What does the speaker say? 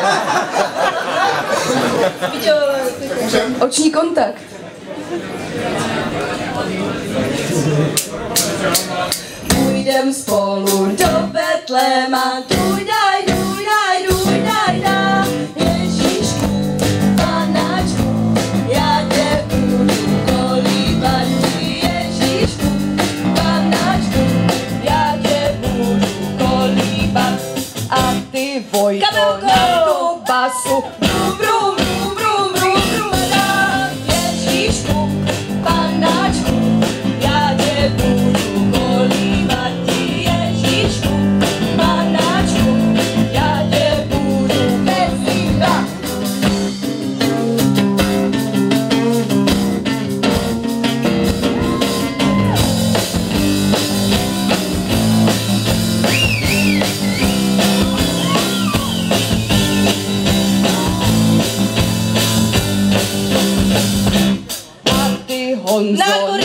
Oční kontakt. Půjdem spolu do Betléma, dujdaj, dujdaj, dujdaj, dá. Ježíšku, panáčku, já tě budu kolíbat. Ježíšku, panáčku, já tě budu kolíbat. A ty, Vojto, na tu basu, brum, brum, brum, brum, brum, brum, dá. Ježíšku, panáčku, já tě budu kolíbat. Ježíšku, panáčku, já tě budu bezíbat. A ty, Honzo,